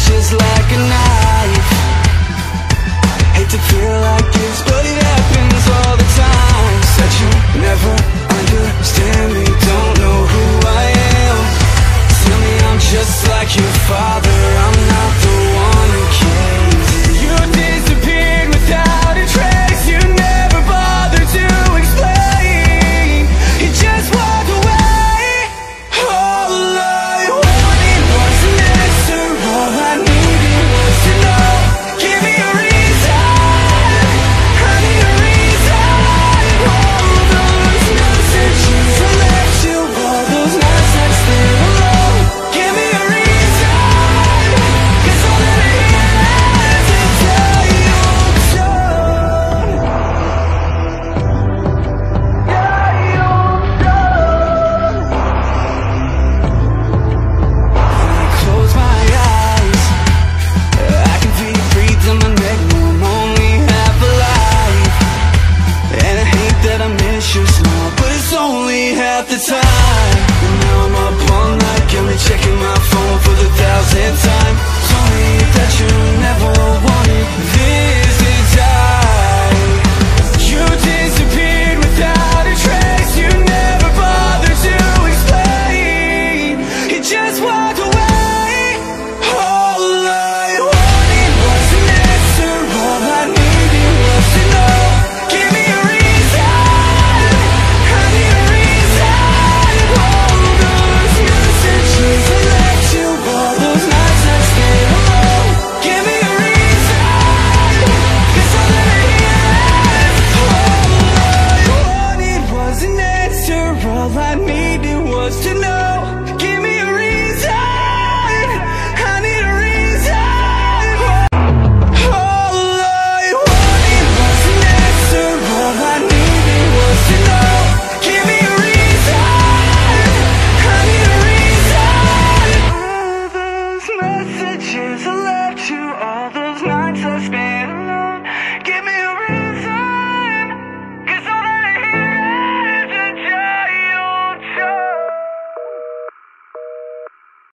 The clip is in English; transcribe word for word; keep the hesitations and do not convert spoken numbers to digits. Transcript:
just like a knife. Hate to feel like this, but it happens all the time. Said you never understand me, don't know who I am. Tell me I'm just like your father, I'm not the one who came. You disappeared without a trace, you never bothered to explain. You just walked away. All I wanted was an answer, all I needed was to know. Give me a reason, I need a reason. All those messages I left you, all those nights I stayed alone. Give me a reason, 'cause all that I hear is to tell you I'm done. Yeah, you're done. When I close my eyes, I can feel you breathe in my neck. No, I'm only half alive, and I hate that I miss your smile, but it's only half the time. And now I'm up all night, got me checking my phone for the thousandth time. Told me that you never wanted this to die. You disappeared without a trace, you never bothered to explain. You just walked away. All I wanted was an answer, all I needed was to know. Give me a reason, I need a reason. All those messages I left you, all those nights I stayed alone. Give me a reason, 'cause all that I hear is all I wanted was an answer, all I needed was to know. Give me a reason, I need a reason. All I wanted was an answer, all I needed was to know. Give me a reason, I need a reason. All those messages I left you, all those nights I spent